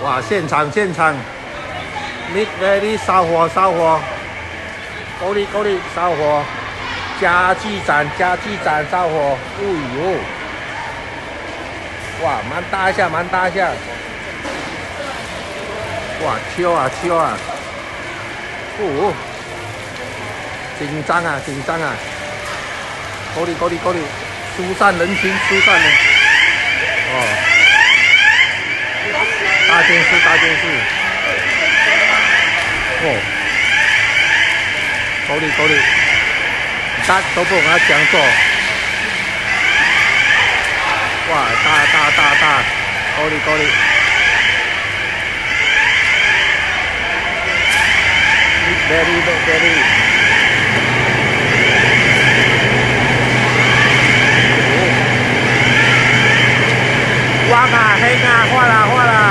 哇，现场，Mid Valley 烧火，够力烧火，家具展烧火，哎呦，哇，蛮大一下，哇，秋啊，哦，紧张啊，够力，疏散人群，哦，大件事，哦，够力，都不跟他讲做，哇，大，够力。Very哇啊，黑啊，画啦！